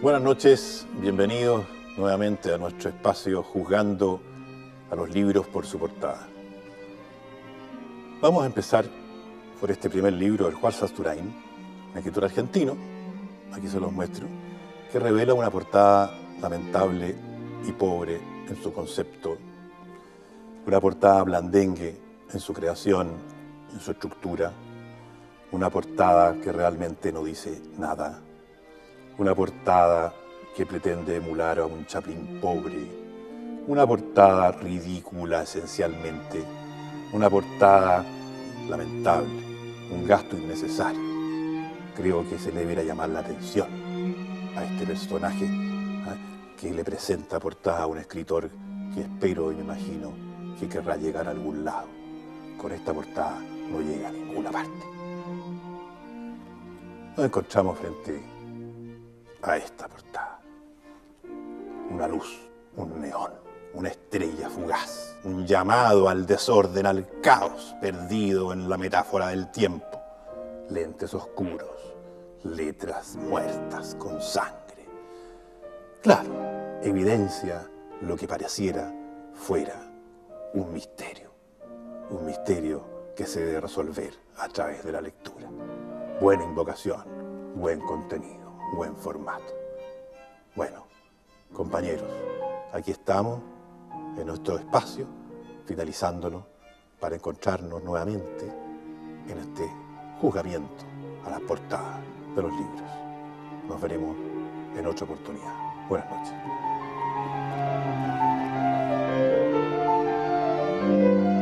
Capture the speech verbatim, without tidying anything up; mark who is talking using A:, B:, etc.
A: Buenas noches, bienvenidos nuevamente a nuestro espacio Juzgando a los libros por su portada. Vamos a empezar por este primer libro del Juan Sasturain, un escritor argentino, aquí se los muestro, que revela una portada lamentable y pobre en su concepto, una portada blandengue en su creación, en su estructura, una portada que realmente no dice nada, una portada que pretende emular a un Chaplin pobre, una portada ridícula esencialmente, una portada lamentable, un gasto innecesario. Creo que se le debería llamar la atención a este personaje ¿eh? que le presenta portada a un escritor que espero y me imagino que querrá llegar a algún lado. Con esta portada no llega a ninguna parte. Nos encontramos frente a esta portada. Una luz, un neón, una estrella fugaz, un llamado al desorden, al caos, perdido en la metáfora del tiempo. Lentes oscuros, letras muertas con sangre. Claro, evidencia lo que pareciera fuera un misterio. Un misterio que se debe resolver a través de la lectura. Buena invocación, buen contenido, buen formato. Bueno, compañeros, aquí estamos en nuestro espacio, finalizándolo para encontrarnos nuevamente en este juzgamiento a las portadas de los libros. Nos veremos en otra oportunidad. Buenas noches.